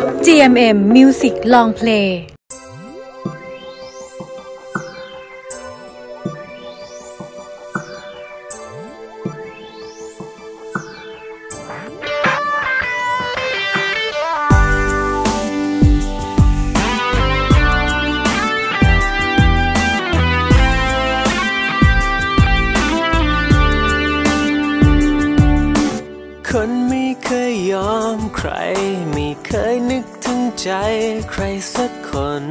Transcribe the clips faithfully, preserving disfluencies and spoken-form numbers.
จี เอ็ม เอ็ม Music Long Play คนไม่เคยยอมใครไม่เคยนึกถึงใจใครสักคน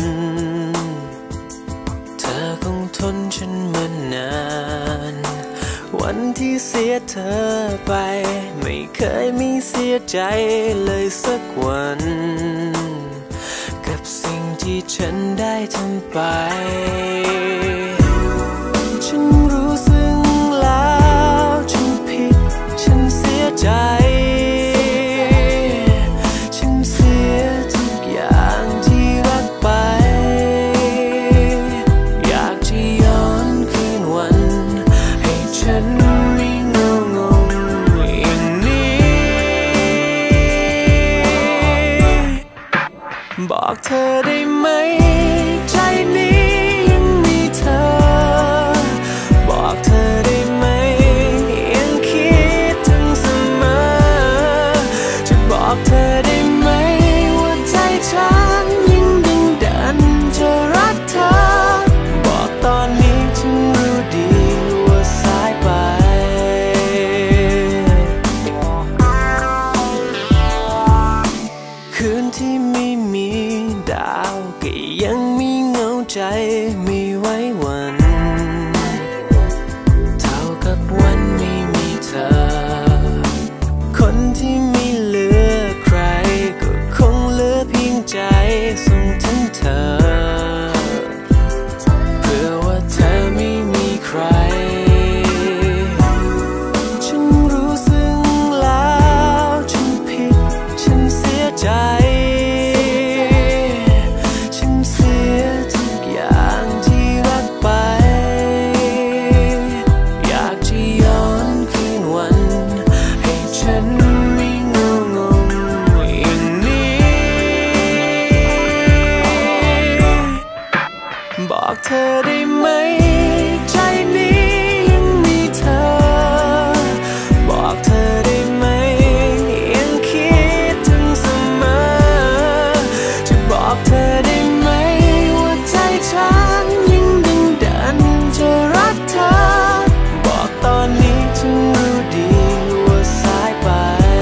เธอคงทนฉันมานานวันที่เสียเธอไปไม่เคยมีเสียใจเลยสักวันกับสิ่งที่ฉันได้ทำไปฉันรู้สึกแล้วฉันผิดฉันเสียใจฉันเสียทุกอย่างที่รักไปอยากจะย้อนคืนวันให้ฉันไม่งงงอย่างนี้บอกเธอได้ไหมใจนี้ยังมีเธอบอกเธอได้ไหมยังคิดถึงเสมอจะบอกเธอได้ไหมว่าใจฉันยังดึงดันจะรักเธอบอกตอนนี้ฉันรู้ดีว่าสายไปคืนที่ไม่มีดาวก็ยังมีเงาใจไม่ไว้วันเท่ากับวันไม่มีเธอคนที่ไม่เหลือใครก็คงเหลือเพียงใจส่งถึงเธอเพื่อว่าเธอไม่มีใครฉันรู้สึกแล้วฉันผิดฉันเสียใจฉันเสียทุกอย่างที่รักไปอยากจะย้อนคืนวันให้ฉันไม่งงงอย่างนี้บอกเธอได้ไหมใจนี้ยังมีเธอบอกเธอได้ไหมยังคิดถึงเสมอจะบอกเธอได้ไหมว่าใจฉันยังดึงดันจะรักเธอบอกตอนนี้ฉันรู้ดีว่าสายไป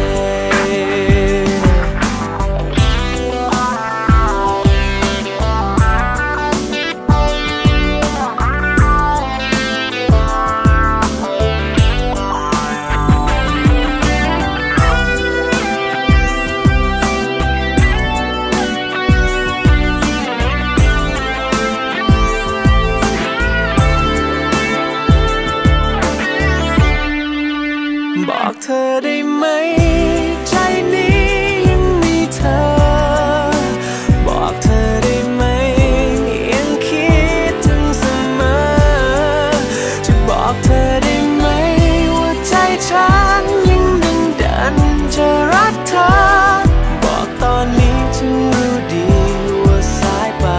บอกเธอได้ไหมใจนี้ยังมีเธอบอกเธอได้ไหมยังคิดถึงเสมอจะบอกเธอได้ไหมว่าใจฉันยังดึงดันจะรักเธอบอกตอนนี้ฉันรู้ดีว่าสายไป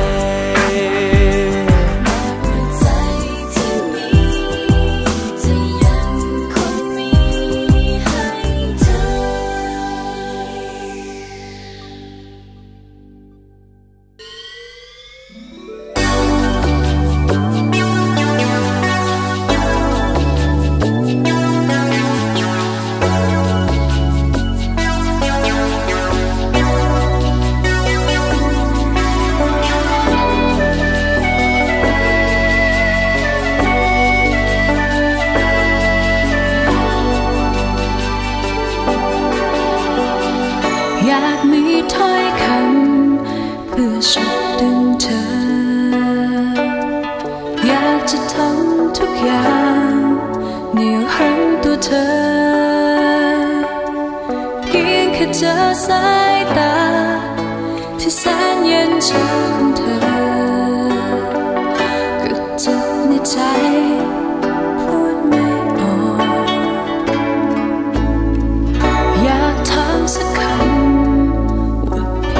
ใจที่มีจะยังคงมีให้เธออยากมีถ้อยคำเพื่อฉุดดึงเธออยากจะทำทุกอย่างเหนี่ยวรั้งตัวเธอเพียงแค่เจอสายตาที่แสนเย็นชื่นของเธอก็เจ็บในใจพูดไม่ออกอยากถามสักคำว่า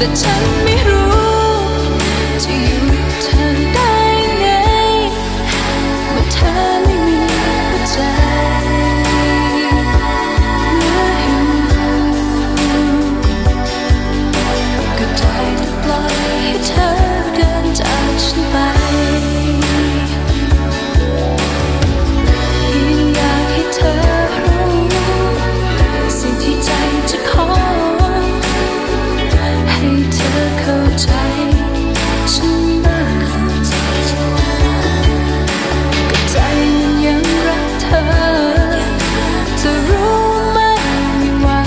แต่ฉันไม่รู้จะอยู่เธอได้ไงเมื่อเธอไม่มีหัวใจเหลืออยู่ก็ได้แต่ปล่อยให้เธอเดินจากฉันไปอยากให้เธอรู้สิ่งที่ใจจะขอให้เธอเข้าใจฉันบ้างก็ใจมันยังรักเธอจะรู้ไหมว่า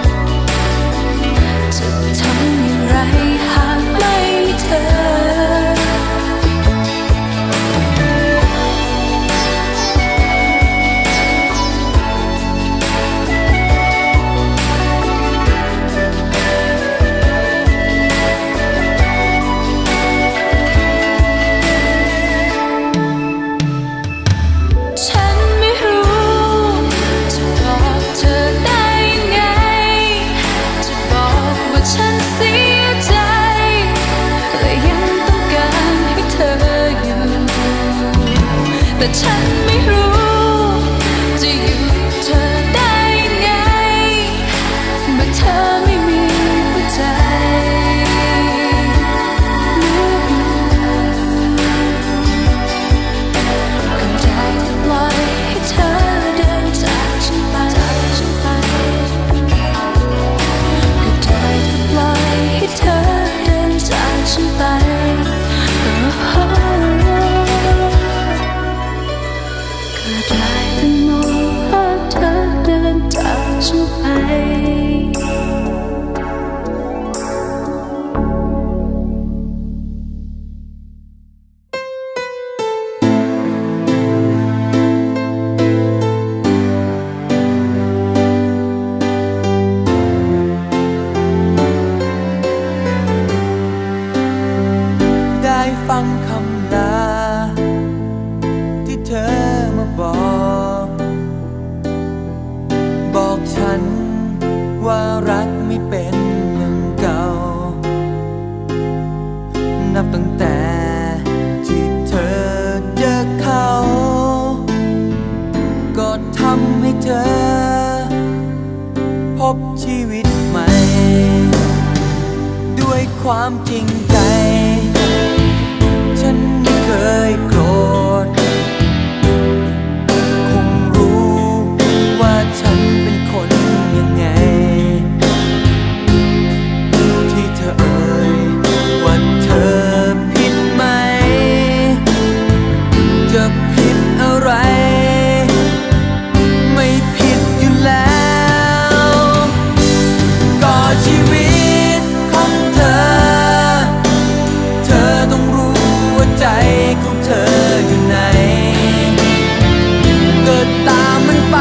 จะทำอย่างไรหากไม่มีเธอแต่ฉันไม่รู้จะอยู่เธอได้ไงเมื่อเธอไม่มีหัวใจก็ได้แต่ปล่อยให้เธอเดินจากฉันไปก็ได้แต่ปล่อยให้เธอเดินจากฉันไปได้แต่มองว่าเธอเดินจากฉันไปได้ฟังคำลาที่เธอมาบอกบอกฉันว่ารักไม่เป็นอย่างเก่านับตั้งแต่ที่เธอเจอเขาก็ทำให้เธอพบชีวิตใหม่ด้วยความจริงใจฉันไม่เคยโกรธคงรู้ว่าฉันเป็นคนยังไงที่เธอเอ่ยว่าเธอผิดไหมจะผิดอะไรไม่ผิดอยู่แล้วก็ชีวิตของเธอเธอต้องรู้ว่าใจของเธออยู่ไหนเกิดตามมันไป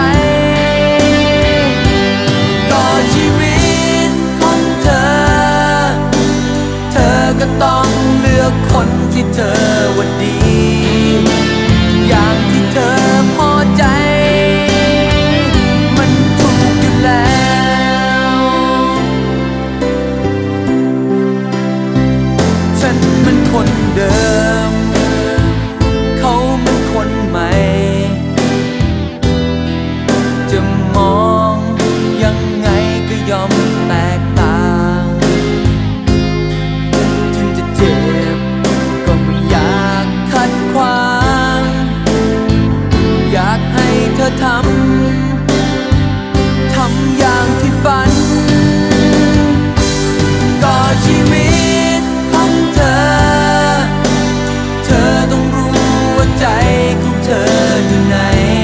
ก็ชีวิตของเธอเธอก็ต้องเลือกคนที่เธอว่าดีอย่างที่เธอพอใจมันถูกอยู่แล้วฉันมันคนเดิมเขามันคนใหม่จะมองยังไงก็ยอมแตกต่างถึงจะเจ็บก็ไม่อยากขัดขวางอยากให้เธอทำทำอย่างที่ฝันก็ชีวิตของเธอเธอต้องรู้ว่าใจของเธออยู่ไหน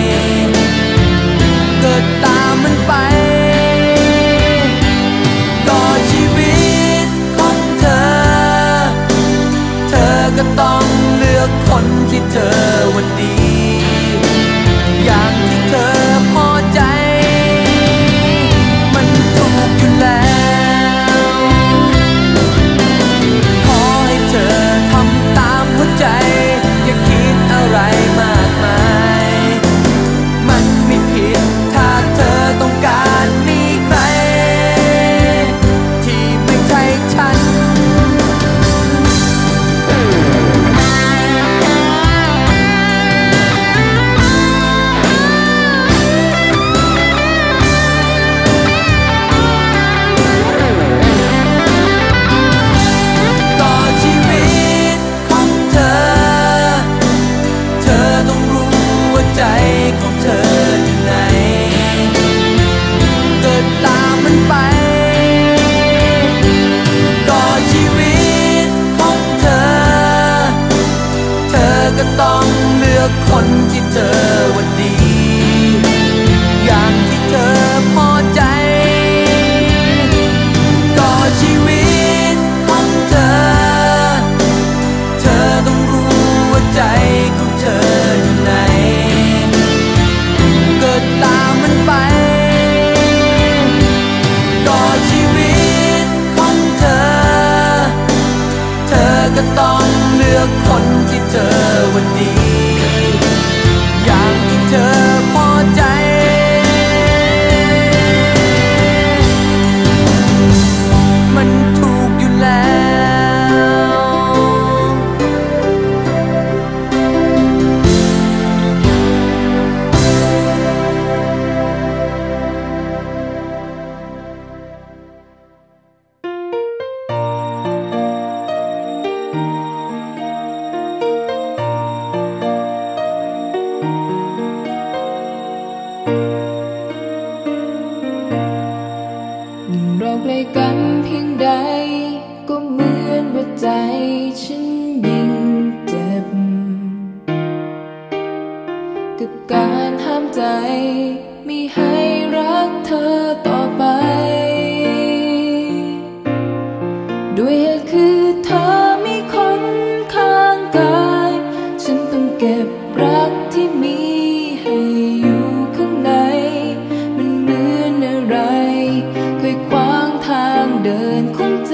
เกิดตามมันไปก็ชีวิตของเธอเธอก็ต้องเลือกคนที่เธอว่าดีอย่างที่เธอคนที่เธอว่าดีอย่างที่เธอพอใจก็ชีวิตของเธอเธอต้องรู้ว่าใจของเธออยู่ไหนเกิดตามมันไปก็ชีวิตของเธอเธอก็ต้องเลือกคนที่เธอว่าดีอย่างที่เธอพอใจมันถูกอยู่แล้วเราใกล้กันเพียงใดก็เหมือนว่าใจฉันยิ่งเจ็บกับการห้ามใจไม่ให้รักเธอต่อไปด้วยเหตุคือเธอมีคนข้างกายฉันต้องเก็บรักที่มีให้อยู่ข้างในมันเหมือนอะไรเคยขวางทางเดินของใจ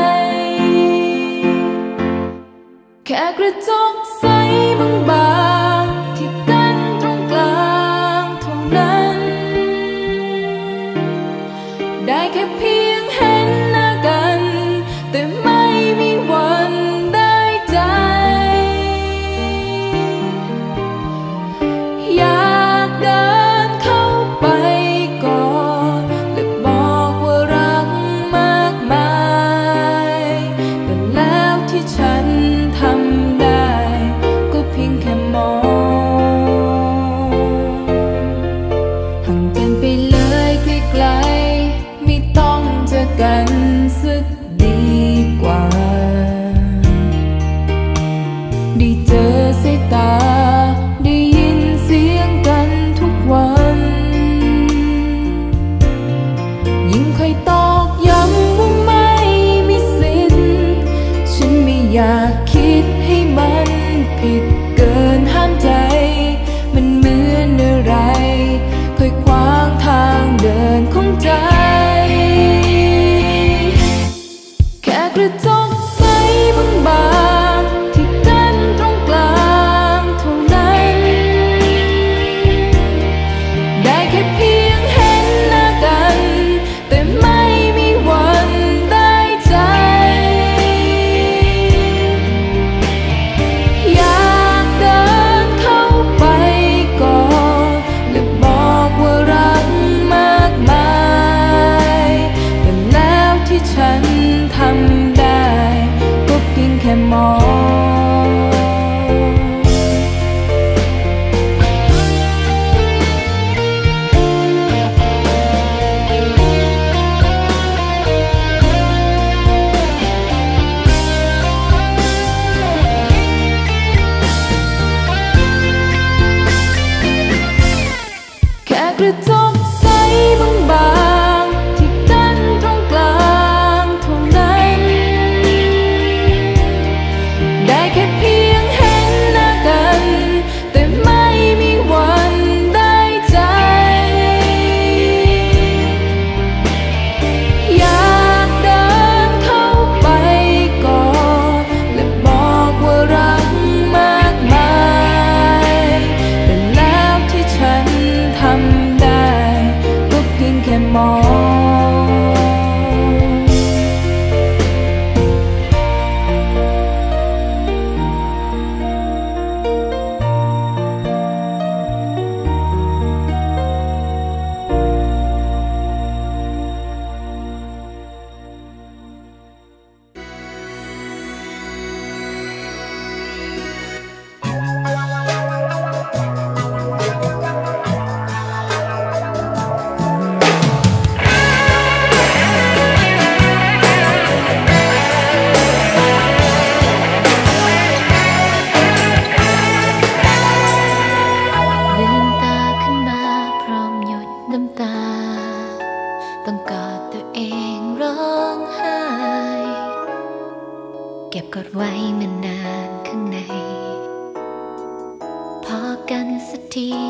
แค่กระจกใสบางๆที่กั้นตรงกลางเท่านั้นได้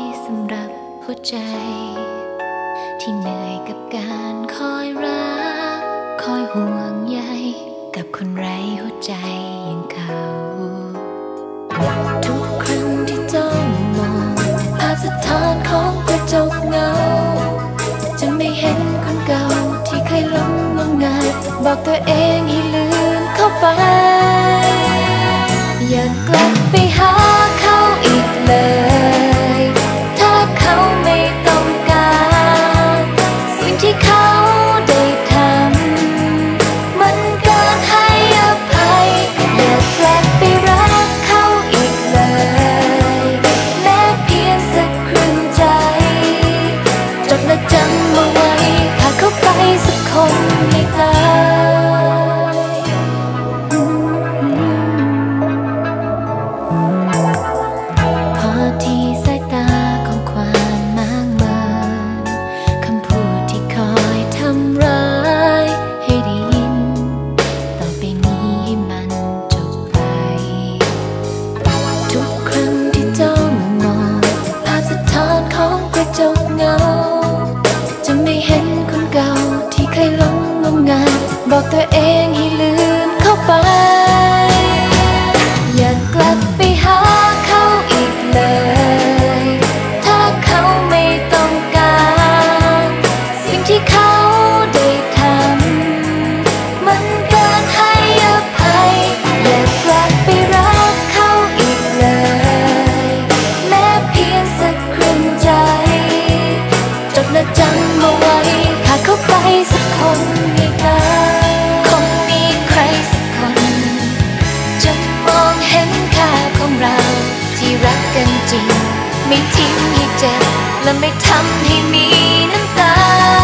สำหรับหัวใจที่เหนื่อยกับการคอยรักคอยห่วงใยกับคนไร้หัวใจอย่างเขาทุกครั้งที่จ้องมองภาพสะท้อนของกระจกเงาจะไม่เห็นคนเก่าที่เคยหลงงมงายบอกตัวเองให้ลืมเข้าไปอย่ากลับไปหาเขาอีกเลยถ้าเขาไม่ต้องการสิ่งที่เขาได้ทำมันเกินให้อภัยอย่ากลับไปรักเขาอีกเลยแม้เพียงสักครึ่งใจจดและจำมาไว้ขาดเข้าไปสักคนให้ตายพอที่สายตาของความมางเมินคำพูดที่คอยทำร้ายให้ได้ยินต่อไปนี้ให้มันจบไปทุกครั้งที่จ้องมองภาพสะท้อนของกระจกเงาจะไม่เห็นคนเก่าที่เคยหลงงมงายบอกตัวเองให้ลืมเข้าไปอย่ากลับไปหาเขาอีกเลยถ้าเขาไม่ต้องการสิ่งที่เขาได้ทำมันเกินให้อภัยอย่ากลับไปรักเขาอีกเลยแม้เพียงสักครึ่งใจจดและจำมาไว้ขาดเข้าไปสักคนไม่ได้คงมีใครสักคนจะมองเห็นค่าของเราที่รักกันจริงไม่ทิ้งให้เจ็บและไม่ทำให้มีน้ำตา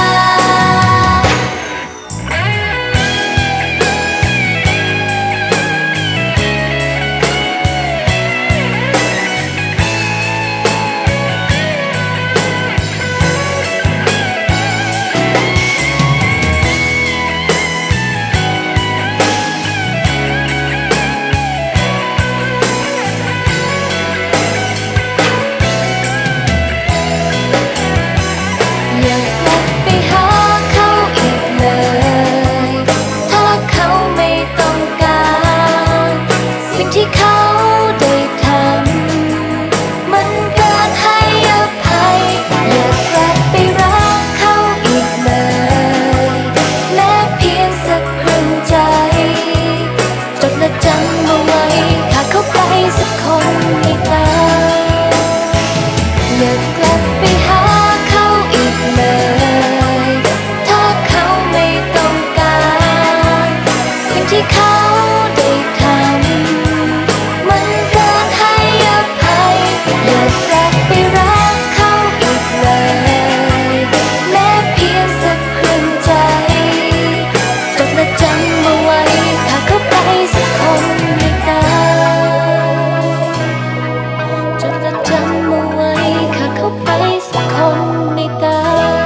อย่ากลับไปหาเขาอีกเลยถ้าเขาไม่ต้องการสิ่งที่เขาได้ทำมันเกินให้อภัยอย่ากลับไปรักเขาอีกเลยแม้เพียงสักครึ่งใจจดและจำมาไว้ขาดเข้าไปสักคนให้ตายอย่ากลับไปหาเขาอีกเลยถ้าเขาไม่ต้องการสิ่งที่เขาได้ทำมันเกินให้อภัยอย่ากลับไปรักเขาอีกเลยแม้เพียงสักครึ่งใจจดและจำมาไว้ขาดเข้าไปสักคนไม่ได้จดและจำมาไว้ขาดเข้าไปสักคนไม่ตาย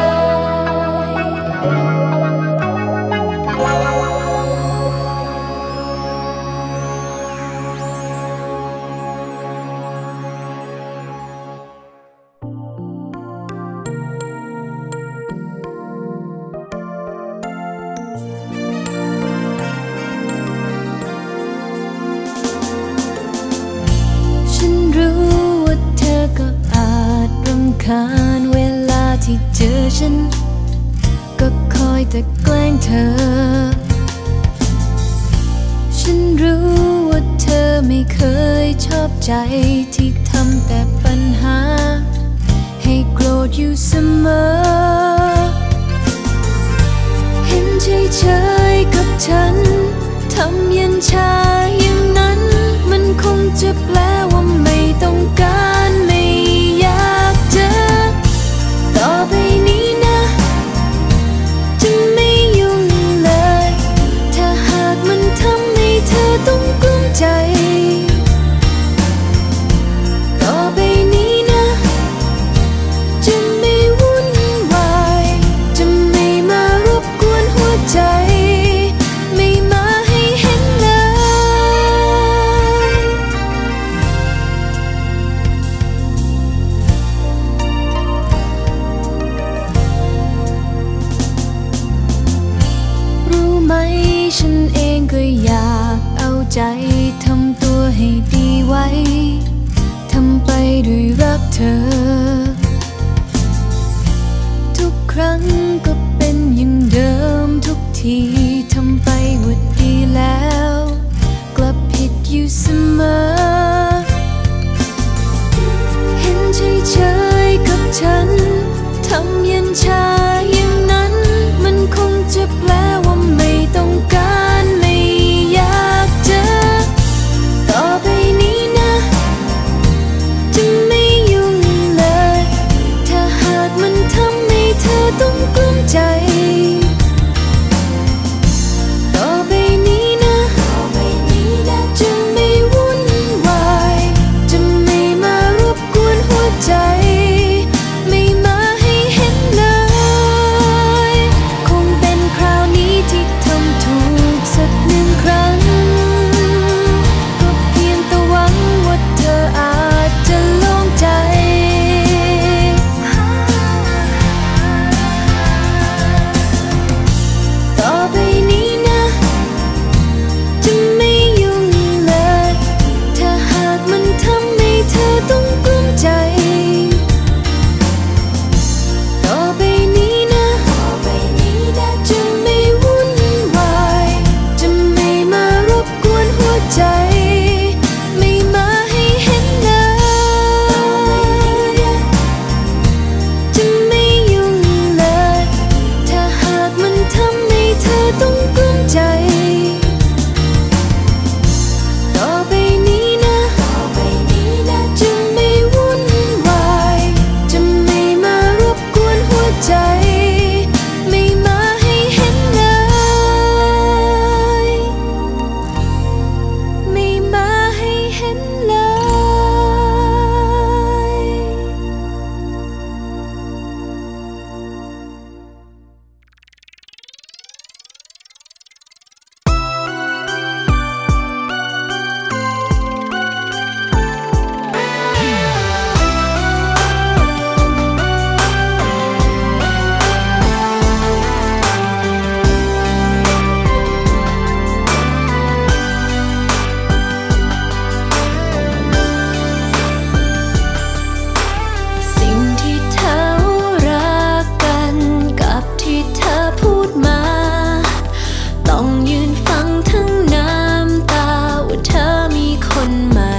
ฉันรู้ว่าเธอก็อาจรำคาญเวลาที่เจอฉันก็คอยแต่แกล้งเธอฉันรู้ว่าเธอไม่เคยชอบใจที่ทำแต่ปัญหาให้โกรธอยู่เสมอเห็นเฉยๆกับฉันทำเย็นชาอย่างนั้นมันคงจะแปลว่าไม่ต้องการไม่อยากเจอต่อไปนี้นะจะไม่ยุ่งเลยถ้าหากมันทำให้เธอต้องกลุ้มใจต่อไปนี้นะฉันเองก็อยากเอาใจทำตัวให้ดีไว้ทำไปด้วยรักเธอทุกครั้งก็เป็นอย่างเดิมทุกทีทำไปว่าดีแล้วกลับผิดอยู่เสมอเห็นเฉยๆกับฉันทำเย็นชาอย่างนั้นมันคงจะแปลว่าไม่ต้องการไม่อยากเจอต่อไปนี้นะจะไม่ยุ่งเลยถ้าหากมันทำให้เธอต้องกลุ้มใจต่อไปนี้นะจะไม่วุ่นวายจะไม่มารบกวนหัวใจไม่มาให้เห็นเลยคงเป็นคราวนี้ที่ทำถูกสักหนึ่งครั้งก็เพียงแต่หวังว่าเธออาจจะโล่งใจต่อไปนี้นะจะไม่ยุ่งเลยถ้าหากมันทำให้เธอต้องกลุ้มใจต่อไปนี้นะจะไม่วุ่นวายจะไม่มารบกวนหัวใจไม่มาให้เห็นเลยจะไม่ยุ่งเลยถ้าหากมันทำให้เธอต้องกลุ้มใจต่อไปนี้นะจะไม่วุ่นวายจะไม่มารบกวนหัวใจไม่มาให้เห็นเลยไม่มาให้เห็นเลยสิ่งที่เธอรักกันกับที่เธอพูดมาต้องยืนฟังทั้งน้ำตาว่าเธอมีคนใหม่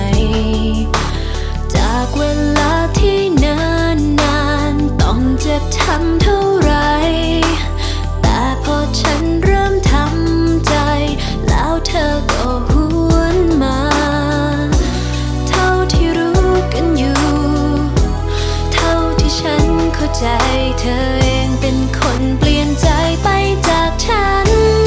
จากเวลาที่นานนานต้องเจ็บช้ำเท่าไรแต่พอฉันเริ่มทำใจแล้วเธอก็หวนมาเท่าที่รู้กันอยู่เท่าที่ฉันเข้าใจเธอเองเป็นคนเปลี่ยนใจไปจากฉัน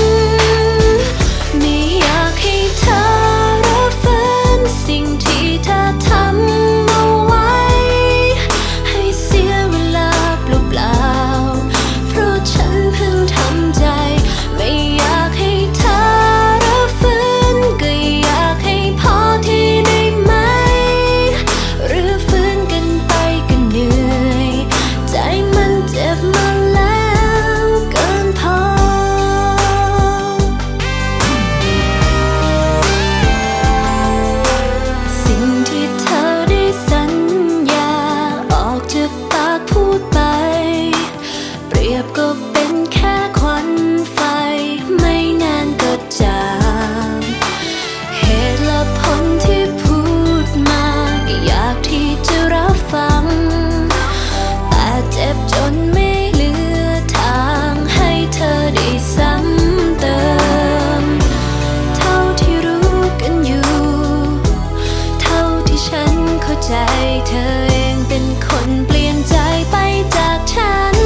ไม่อยากให้เธอรับฝืนสิ่งที่เธอทำเอาไว้ให้เสียเวลาเปล่าๆเพราะฉันเพิ่งทำใจไม่อยากให้เธอรับฝืนก็อยากให้พอที่ได้ไหมหรือฝืนกันไปก็เหนื่อยใจมันเจ็บมาแล้วเกินพอสิ่งที่เธอได้สัญญาออกจากปากพูดไปเปรียบก็เป็นแค่ควันไฟไม่นานก็จางเหตุและผลที่พูดมาก็อยากที่จะรับฟังแต่เจ็บจนไม่เหลือทางให้เธอได้ซ้ำเติมเท่าที่รู้กันอยู่เท่าที่ฉันเข้าใจเธอเองเป็นคนเปลี่ยนใจไปจากฉัน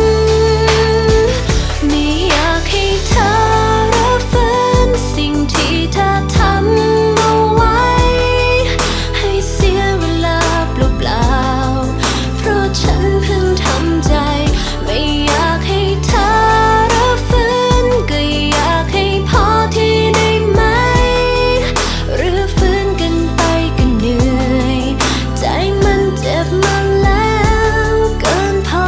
ไม่อยากให้เธอรับฝืนสิ่งที่เธอทำเอาไว้ให้เสียเวลาเปล่าๆเพราะฉันเพิ่งทำใจไม่อยากให้เธอรับฝืนก็อยากให้พอที่ได้ไหมหรือฝืนกันไปก็เหนื่อยใจมันเจ็บมาแล้วเกินพอ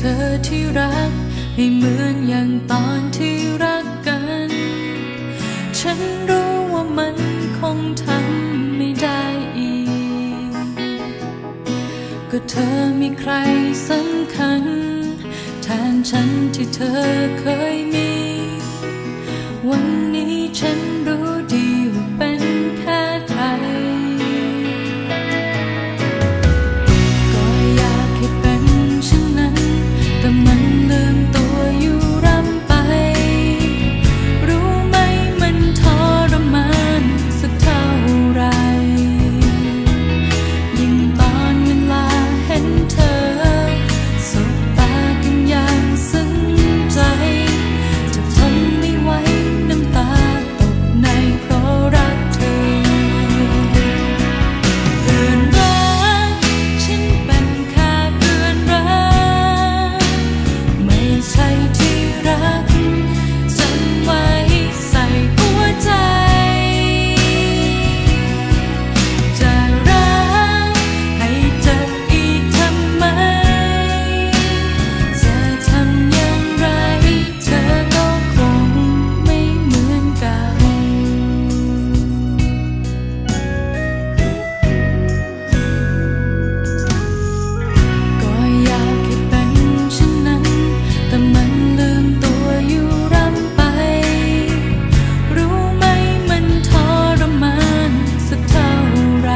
อที่รักให้เหมือนอย่างตอนที่รักกันฉันรู้ว่ามันคงทำไม่ได้อีกก็เธอมีใครสำคัญแทนฉันที่เธอเคยมีวันนี้ฉันรู้ดีว่าเป็นแค่ใครก็อยากให้เป็นเช่นนั้นแต่มันลืมตัวอยู่ร่ำไปรู้ไหมมันทรมานสักเท่าไรยิ่งตอนเวลาเห็นเธอสบตากันอย่างซึ้งใจจะทนไม่ไหวน้ำตาตกในเพราะรักเธอเพื่อนรักฉันเป็นแค่เพื่อนรักไม่ใช่ที่รักจำไว้ใส่หัวใจจะรักให้เจ็บอีกทำไมจะทำอย่างไรเธอก็คงไม่เหมือนกันก็อยากให้เป็นเช่นนั้นแต่มันลืมตัวอยู่ร่ำไปรู้ไหมมันทรมานสักเท่าไร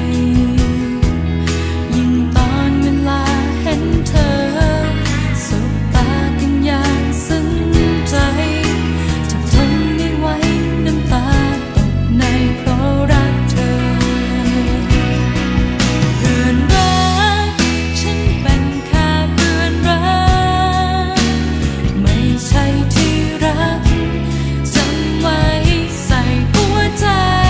ยิ่งตอนเวลาเห็นเธอสบตากันอย่างซึ้งใจจะทนไม่ไหวน้ำตาตกในเพราะรักเธอเพื่อนรักฉันเป็นแค่เพื่อนรักไม่ใช่ที่รักจำไว้ใส่หัวใจ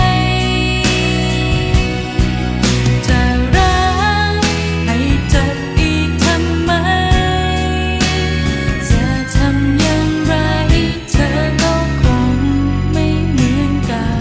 จะรักให้เจ็บอีกทำไมจะทำอย่างไรเธอก็คงไม่เหมือนกัน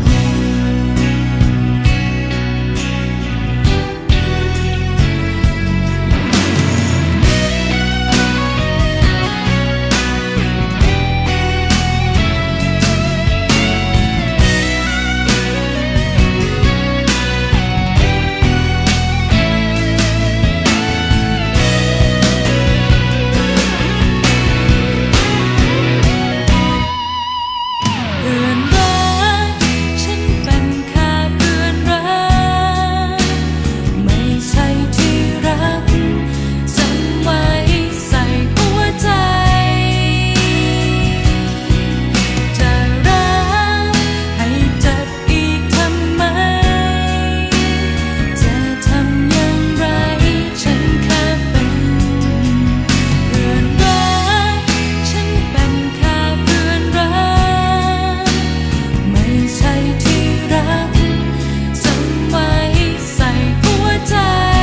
เพื่อนรักฉันเป็นแค่เพื่อนรักไม่ใช่ที่รักจำไว้ใส่หัวใจจะรักให้เจ็บอีกทำไมจะทำอย่างไรฉันแค่เป็นเพื่อนรักฉันเป็นแค่เพื่อนรักไม่ใช่ที่รักจำไว้ใส่หัวใจ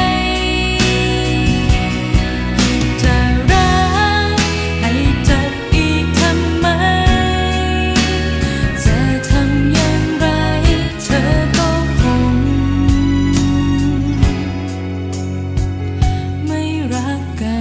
จะรักให้เจ็บอีกทำไมจะทำอย่างไรเธอก็คงไม่รักกัน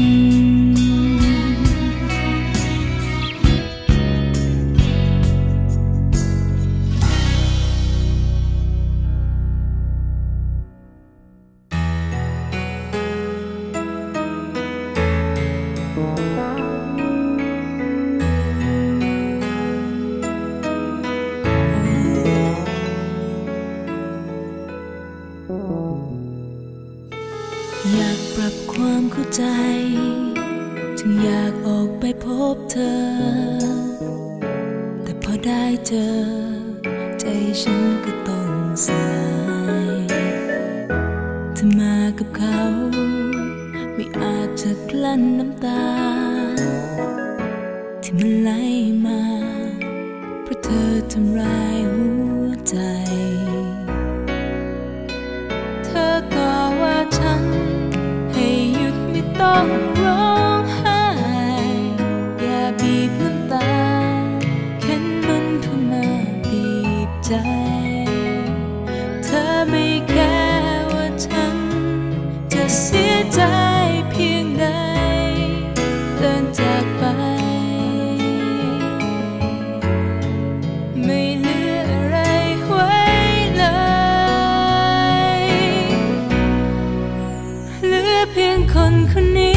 อยากปรับความเข้าใจจึงอยากออกไปพบเธอแต่พอได้เจอใจฉันก็ต้องสลายเธอมากับเขาไม่อาจจะกลั้นน้ำตาที่มันไหลมาเพราะเธอทำร้ายหัวใจ เธอก็ว่าฉันให้หยุดไม่ต้องร้องไห้อย่าบีบน้ำตาเข็นมันเข้ามาบีบใจเธอไม่แค่ว่าฉันจะเสียใจเพียงใดงคนคนนี้